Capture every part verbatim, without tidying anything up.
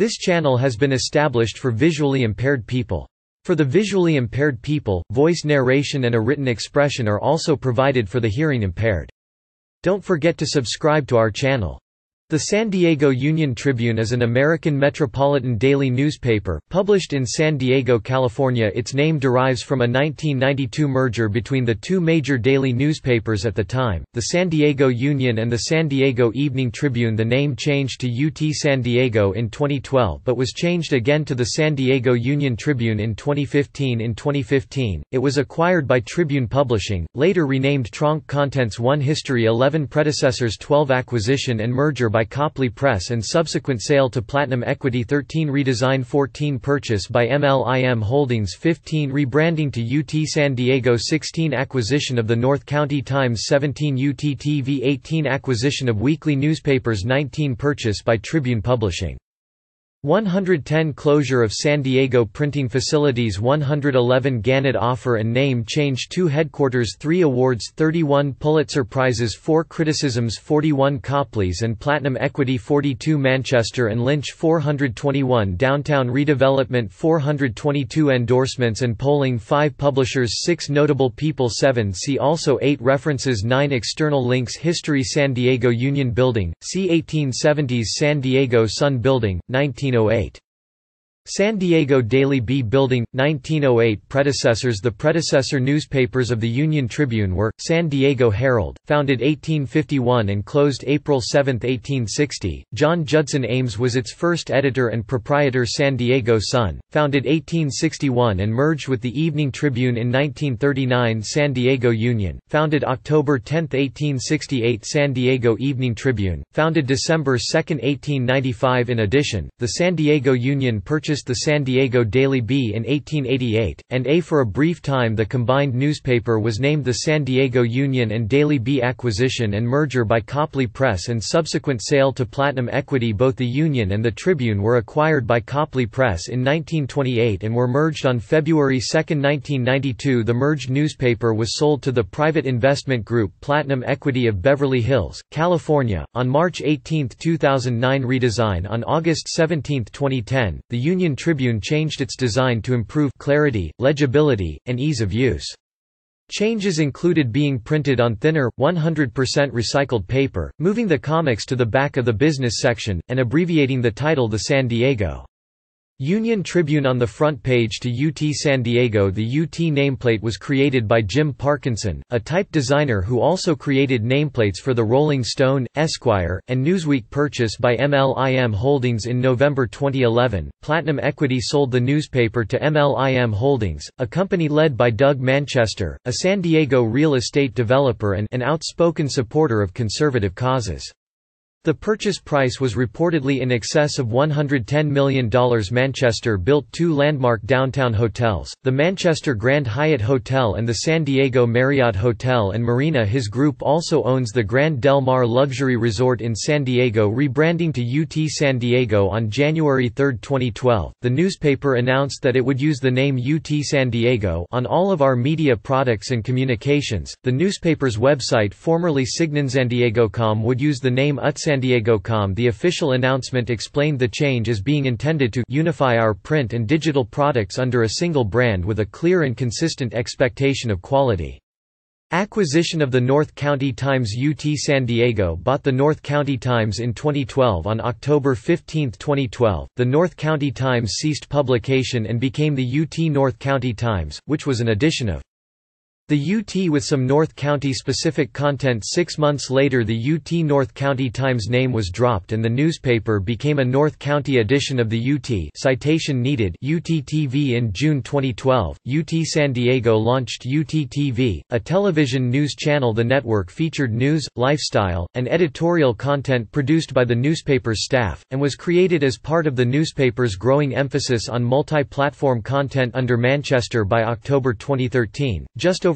This channel has been established for visually impaired people. For the visually impaired people, voice narration and a written expression are also provided for the hearing impaired. Don't forget to subscribe to our channel. The San Diego Union-Tribune is an American metropolitan daily newspaper, published in San Diego, California. Its name derives from a nineteen ninety-two merger between the two major daily newspapers at the time, the San Diego Union and the San Diego Evening Tribune. The name changed to U T San Diego in twenty twelve but was changed again to the San Diego Union-Tribune in twenty fifteen. In twenty fifteen, it was acquired by Tribune Publishing, later renamed Tronc. Contents one History eleven Predecessors twelve Acquisition and merger by Copley Press and subsequent sale to Platinum Equity thirteen Redesign fourteen Purchase by M L I M Holdings fifteen Rebranding to U T San Diego sixteen Acquisition of the North County Times seventeen U T T V eighteen Acquisition of weekly newspapers nineteen Purchase by Tribune Publishing one hundred ten Closure of San Diego printing facilities one hundred eleven Gannett offer and name change two Headquarters three Awards thirty-one Pulitzer Prizes four Criticisms forty-one Copleys and Platinum Equity forty-two Manchester and Lynch four hundred twenty-one Downtown Redevelopment four hundred twenty-two Endorsements and polling five Publishers six Notable people seven See also eight References nine External links History San Diego Union Building, see eighteen seventies San Diego Sun Building, nineteen oh eight. San Diego Daily Bee Building, nineteen oh eight Predecessors The predecessor newspapers of the Union-Tribune were, San Diego Herald, founded eighteen fifty-one and closed April seventh eighteen sixty, John Judson Ames was its first editor and proprietor. San Diego Sun, founded eighteen sixty-one and merged with the Evening Tribune in nineteen thirty-nine. San Diego Union, founded October tenth eighteen sixty-eight. San Diego Evening Tribune, founded December second eighteen ninety-five. In addition, the San Diego Union purchased the San Diego Daily Bee in eighteen eighty-eight, and a for a brief time the combined newspaper was named the San Diego Union and Daily Bee. Acquisition and merger by Copley Press and subsequent sale to Platinum Equity. Both the Union and the Tribune were acquired by Copley Press in nineteen twenty-eight and were merged on February second nineteen ninety-two. The merged newspaper was sold to the private investment group Platinum Equity of Beverly Hills, California, on March eighteenth two thousand nine. Redesign On August seventeenth twenty ten, the Union Tribune changed its design to improve clarity, legibility, and ease of use. Changes included being printed on thinner, one hundred percent recycled paper, moving the comics to the back of the business section, and abbreviating the title the San Diego Union Tribune on the front page to U T San Diego. The U T nameplate was created by Jim Parkinson, a type designer who also created nameplates for the Rolling Stone, Esquire, and Newsweek. Purchase by M L I M Holdings in November twenty eleven. Platinum Equity sold the newspaper to M L I M Holdings, a company led by Doug Manchester, a San Diego real estate developer and an outspoken supporter of conservative causes. The purchase price was reportedly in excess of one hundred ten million dollars. Manchester built two landmark downtown hotels, the Manchester Grand Hyatt Hotel and the San Diego Marriott Hotel and Marina. His group also owns the Grand Del Mar luxury resort in San Diego. Rebranding to U T San Diego on January third twenty twelve, the newspaper announced that it would use the name U T San Diego on all of our media products and communications. The newspaper's website, formerly Signan San Diego dot com, would use the name U T San Diego dot com. The official announcement explained the change as being intended to unify our print and digital products under a single brand with a clear and consistent expectation of quality. Acquisition of the North County Times. U T San Diego bought the North County Times in twenty twelve. On October fifteenth twenty twelve, the North County Times ceased publication and became the U T North County Times, which was an addition of the U T with some North County-specific content. Six months later the U T North County Times name was dropped and the newspaper became a North County edition of the U T citation needed U T T V. In June twenty twelve, U T San Diego launched U T T V, a television news channel. The network featured news, lifestyle, and editorial content produced by the newspaper's staff, and was created as part of the newspaper's growing emphasis on multi-platform content under Manchester. By October twenty thirteen, just over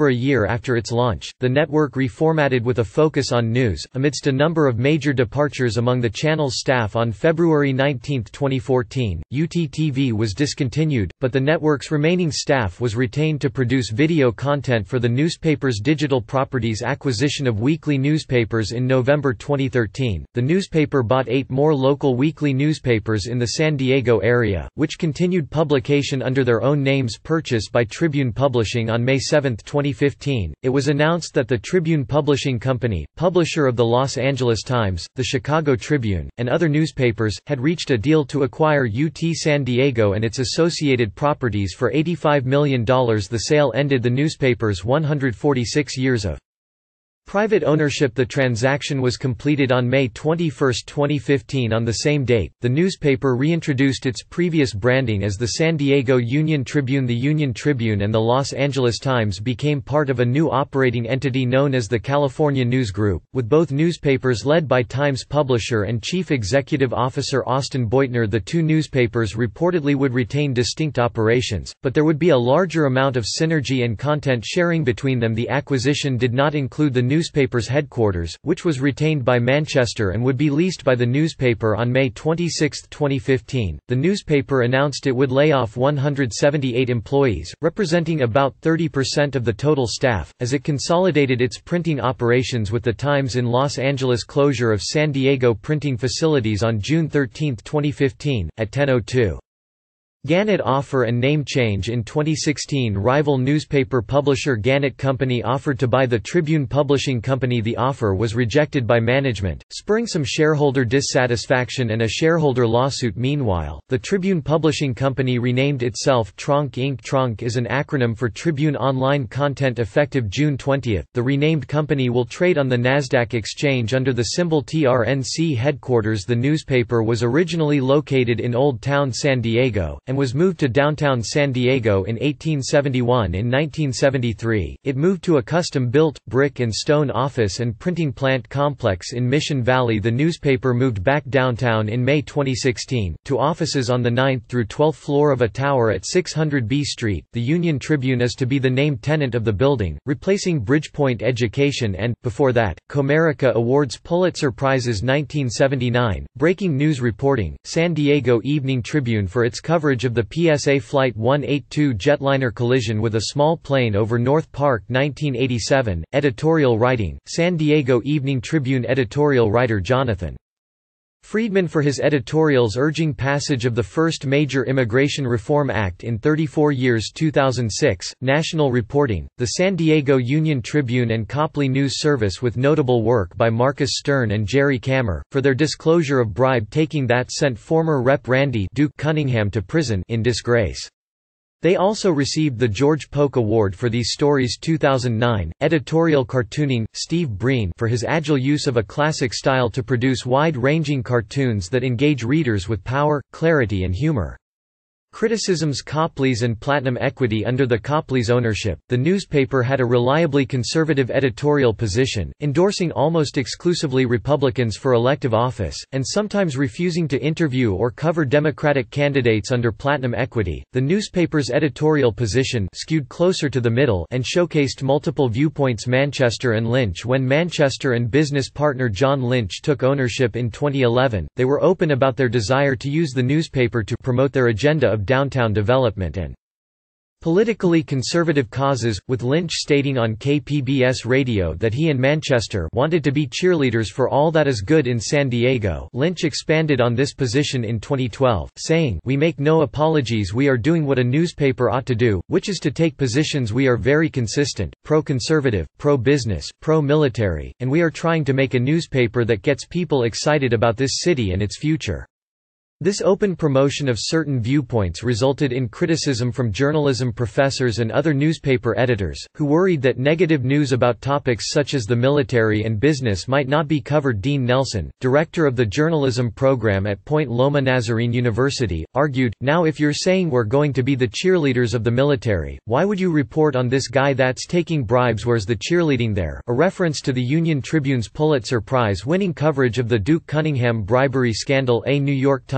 over a year after its launch, the network reformatted with a focus on news. Amidst a number of major departures among the channel's staff on February nineteenth twenty fourteen, U T T V was discontinued, but the network's remaining staff was retained to produce video content for the newspaper's digital properties. Acquisition of weekly newspapers. In November twenty thirteen, the newspaper bought eight more local weekly newspapers in the San Diego area, which continued publication under their own names. Purchase by Tribune Publishing. On May seventh twenty fifteen, it was announced that the Tribune Publishing Company, publisher of the Los Angeles Times, the Chicago Tribune, and other newspapers, had reached a deal to acquire U T San Diego and its associated properties for eighty-five million dollars. The sale ended the newspaper's one hundred forty-six years of private ownership. The transaction was completed on May twenty-first twenty fifteen. On the same date, the newspaper reintroduced its previous branding as the San Diego Union-Tribune. The Union-Tribune and the Los Angeles Times became part of a new operating entity known as the California News Group, with both newspapers led by Times publisher and Chief Executive Officer Austin Beutner. The two newspapers reportedly would retain distinct operations, but there would be a larger amount of synergy and content sharing between them. The acquisition did not include the newspaper's headquarters, which was retained by Manchester and would be leased by the newspaper. On May twenty-sixth twenty fifteen, the newspaper announced it would lay off one hundred seventy-eight employees, representing about thirty percent of the total staff, as it consolidated its printing operations with the Times in Los Angeles. Closure of San Diego printing facilities on June thirteenth twenty fifteen, at ten oh two. Gannett offer and name change. In twenty sixteen, rival newspaper publisher Gannett Company offered to buy the Tribune Publishing Company. The offer was rejected by management, spurring some shareholder dissatisfaction and a shareholder lawsuit. Meanwhile, the Tribune Publishing Company renamed itself Tronc Incorporated. Tronc is an acronym for Tribune Online Content. Effective June twentieth, the renamed company will trade on the Nasdaq exchange under the symbol T R N C. Headquarters. The newspaper was originally located in Old Town San Diego, and was moved to downtown San Diego in eighteen seventy-one. In nineteen seventy-three, it moved to a custom-built, brick and stone office and printing plant complex in Mission Valley. The newspaper moved back downtown in May twenty sixteen, to offices on the ninth through twelfth floor of a tower at six hundred B Street. The Union-Tribune is to be the named tenant of the building, replacing Bridgepoint Education and, before that, Comerica Awards. Pulitzer Prizes. nineteen seventy-nine, Breaking News Reporting, San Diego Evening Tribune for its coverage of the P S A Flight one eighty-two jetliner collision with a small plane over North Park. Nineteen eighty-seven, Editorial Writing, San Diego Evening Tribune editorial writer Jonathan Friedman for his editorials urging passage of the first major Immigration Reform Act in thirty-four years. Two thousand six, National Reporting, the San Diego Union-Tribune and Copley News Service with notable work by Marcus Stern and Jerry Kammer, for their disclosure of bribe-taking that sent former Rep Randy Duke Cunningham to prison in disgrace. They also received the George Polk Award for these stories. Two thousand nine, Editorial Cartooning, Steve Breen for his agile use of a classic style to produce wide-ranging cartoons that engage readers with power, clarity and humor. Criticisms. Copley's and Platinum Equity. Under the Copley's ownership, the newspaper had a reliably conservative editorial position, endorsing almost exclusively Republicans for elective office, and sometimes refusing to interview or cover Democratic candidates. Under Platinum Equity, the newspaper's editorial position skewed closer to the middle and showcased multiple viewpoints. Manchester and Lynch. When Manchester and business partner John Lynch took ownership in twenty eleven, they were open about their desire to use the newspaper to promote their agenda of downtown development and politically conservative causes, with Lynch stating on K P B S radio that he and Manchester wanted to be cheerleaders for all that is good in San Diego. Lynch expanded on this position in twenty twelve, saying, "We make no apologies, we are doing what a newspaper ought to do, which is to take positions. We are very consistent, pro-conservative, pro-business, pro-military, and we are trying to make a newspaper that gets people excited about this city and its future." This open promotion of certain viewpoints resulted in criticism from journalism professors and other newspaper editors, who worried that negative news about topics such as the military and business might not be covered. Dean Nelson, director of the journalism program at Point Loma Nazarene University, argued, "Now if you're saying we're going to be the cheerleaders of the military, why would you report on this guy that's taking bribes? Where's the cheerleading there?" A reference to the Union Tribune's Pulitzer Prize-winning coverage of the Duke Cunningham bribery scandal. A New York Times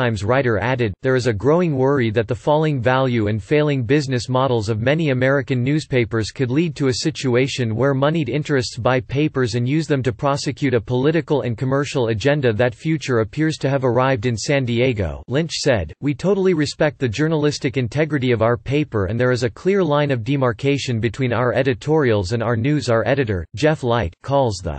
Times writer added, "There is a growing worry that the falling value and failing business models of many American newspapers could lead to a situation where moneyed interests buy papers and use them to prosecute a political and commercial agenda. That future appears to have arrived in San Diego," Lynch said. "We totally respect the journalistic integrity of our paper, and there is a clear line of demarcation between our editorials and our news." Our editor, Jeff Light, calls the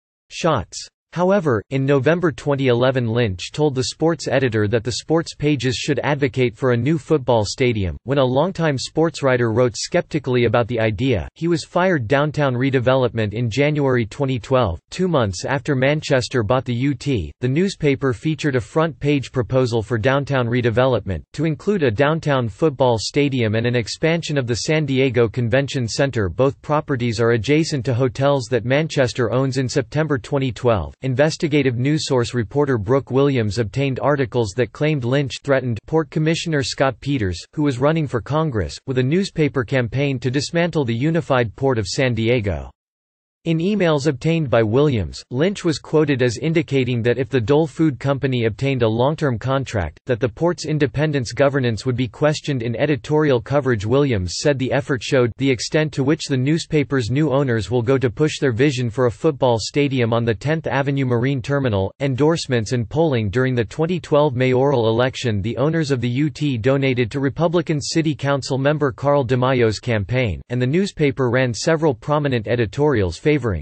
shots. However, in November twenty eleven, Lynch told the sports editor that the sports pages should advocate for a new football stadium. When a longtime sports writer wrote skeptically about the idea, he was fired. Downtown redevelopment. In January twenty twelve, two months after Manchester bought the U T, the newspaper featured a front-page proposal for downtown redevelopment, to include a downtown football stadium and an expansion of the San Diego Convention Center. Both properties are adjacent to hotels that Manchester owns. In September twenty twelve, investigative newssource reporter Brooke Williams obtained articles that claimed Lynch threatened Port Commissioner Scott Peters, who was running for Congress, with a newspaper campaign to dismantle the unified Port of San Diego. In emails obtained by Williams, Lynch was quoted as indicating that if the Dole Food Company obtained a long-term contract, that the port's independence governance would be questioned. In editorial coverage, Williams said the effort showed the extent to which the newspaper's new owners will go to push their vision for a football stadium on the tenth Avenue Marine Terminal. Endorsements and polling. During the twenty twelve mayoral election, the owners of the U T donated to Republican City Council member Carl DeMaio's campaign, and the newspaper ran several prominent editorials favoring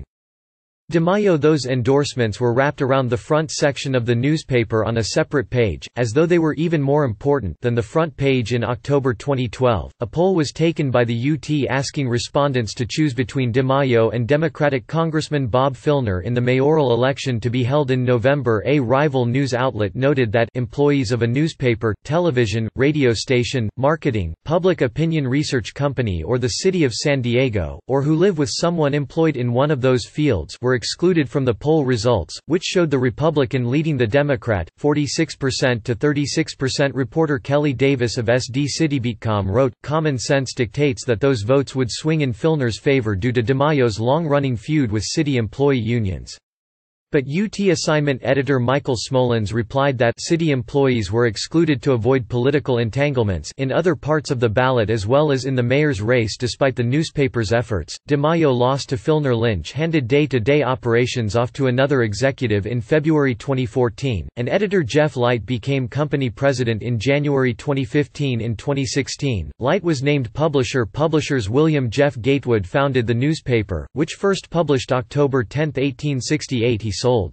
DeMaio. Those endorsements were wrapped around the front section of the newspaper on a separate page, as though they were even more important than the front page. In October twenty twelve, a poll was taken by the U T asking respondents to choose between DeMaio and Democratic Congressman Bob Filner in the mayoral election to be held in November. A rival news outlet noted that employees of a newspaper, television, radio station, marketing, public opinion research company, or the city of San Diego, or who live with someone employed in one of those fields, were excluded from the poll results, which showed the Republican leading the Democrat, forty-six percent to thirty-six percent. Reporter Kelly Davis of S D City dot com wrote, "Common sense dictates that those votes would swing in Filner's favor due to DeMaio's long-running feud with city employee unions." But U T assignment editor Michael Smolens replied that city employees were excluded to avoid political entanglements in other parts of the ballot as well as in the mayor's race. Despite the newspaper's efforts, DeMaio lost to Filner. Lynch handed day-to-day operations off to another executive in February twenty fourteen, and editor Jeff Light became company president in January twenty fifteen. In twenty sixteen, Light was named publisher. Publishers William Jeff Gatewood founded the newspaper, which first published October tenth, eighteen sixty-eight. He sold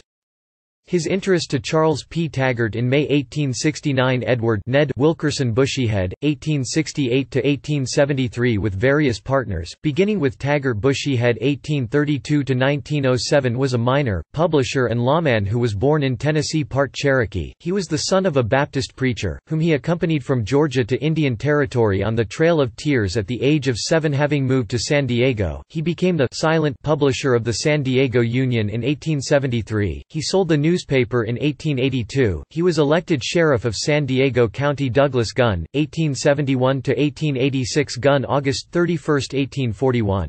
his interest to Charles P. Taggart in May eighteen sixty-nine. Edward Ned Wilkerson Bushyhead, eighteen sixty-eight to eighteen seventy-three, with various partners, beginning with Taggart. Bushyhead eighteen thirty-two to nineteen oh seven was a miner, publisher and lawman who was born in Tennessee, part Cherokee. He was the son of a Baptist preacher, whom he accompanied from Georgia to Indian Territory on the Trail of Tears at the age of seven. Having moved to San Diego, he became the silent publisher of the San Diego Union in eighteen seventy-three. He sold the news newspaper in eighteen eighty-two. He was elected sheriff of San Diego County. Douglas Gunn, eighteen seventy-one to eighteen eighty-six. Gunn, August thirty-first, eighteen forty-one.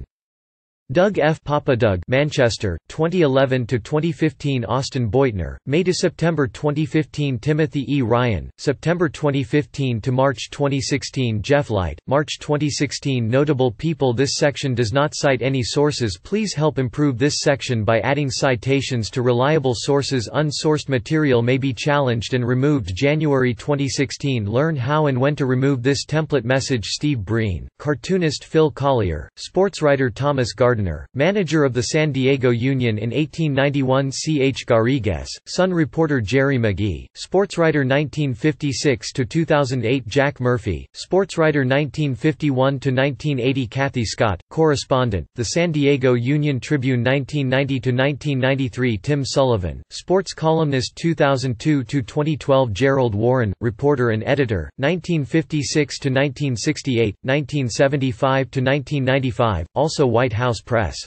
Doug F. Papa Doug, Manchester, twenty eleven to twenty fifteen. Austin Beutner, May to September twenty fifteen. Timothy E. Ryan, September twenty fifteen to March twenty sixteen. Jeff Light, March twenty sixteen. Notable people. This section does not cite any sources. Please help improve this section by adding citations to reliable sources. Unsourced material may be challenged and removed. January twenty sixteen. Learn how and when to remove this template message. Steve Breen, cartoonist Phil Collier, sportswriter Thomas Gardner, manager of the San Diego Union in eighteen ninety-one. C. H. Garrigues, Sun reporter Jerry McGee, sportswriter nineteen fifty-six to two thousand eight. Jack Murphy, sportswriter nineteen fifty-one to nineteen eighty. Kathy Scott, correspondent, the San Diego Union-Tribune nineteen ninety to nineteen ninety-three. Tim Sullivan, sports columnist two thousand two to twenty twelve. Gerald Warren, reporter and editor, nineteen fifty-six to nineteen sixty-eight, nineteen seventy-five to nineteen ninety-five, also White House Press.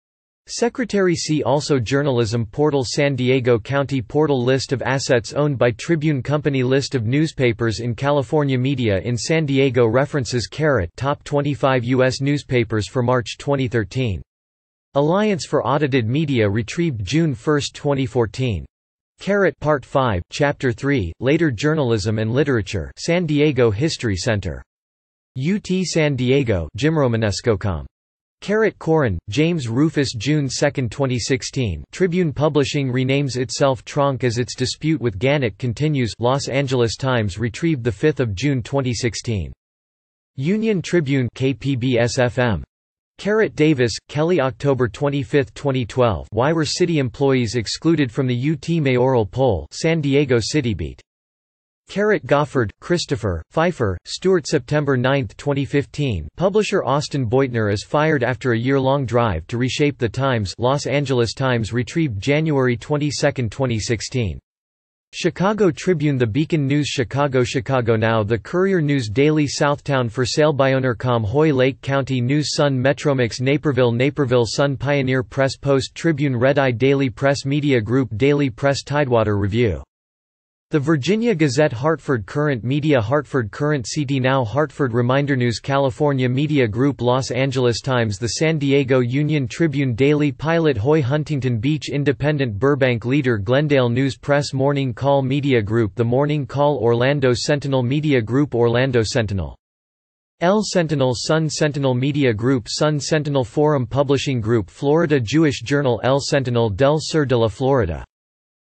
Secretary. See also Journalism Portal. San Diego County Portal. List of assets owned by Tribune Company. List of newspapers in California. Media in San Diego. References. Carat Top twenty-five U S newspapers for March twenty thirteen. Alliance for Audited Media retrieved June first, twenty fourteen. Carrot Part five, Chapter three, Later Journalism and Literature, San Diego History Center. U T San Diego, Jim Romanesco dot com. Carrot Corin, James Rufus June second twenty sixteen Tribune Publishing renames itself Tronc as its dispute with Gannett continues Los Angeles Times retrieved the fifth of June twenty sixteen. Union-Tribune K P B S F M. Carrot Davis, Kelly October twenty-fifth twenty twelve Why were city employees excluded from the U T mayoral poll San Diego City Beat. Carrot Goffard, Christopher, Pfeiffer, Stewart September ninth twenty fifteen Publisher Austin Beutner is fired after a year-long drive to reshape the Times Los Angeles Times retrieved January twenty-second twenty sixteen. Chicago Tribune The Beacon News Chicago Chicago Now The Courier News Daily Southtown for sale Bioner dot com Hoy Lake County News Sun Metromix Naperville Naperville Sun Pioneer Press Post Tribune Red Eye Daily Press Media Group Daily Press Tidewater Review. The Virginia Gazette Hartford Current Media Hartford Current C T Now Hartford Reminder News California Media Group Los Angeles Times The San Diego Union-Tribune Daily Pilot Hoy Huntington Beach Independent Burbank Leader Glendale News Press Morning Call Media Group The Morning Call Orlando Sentinel Media Group Orlando Sentinel El Sentinel Sun Sentinel Media Group Sun Sentinel Forum Publishing Group Florida Jewish Journal El Sentinel del Sur de la Florida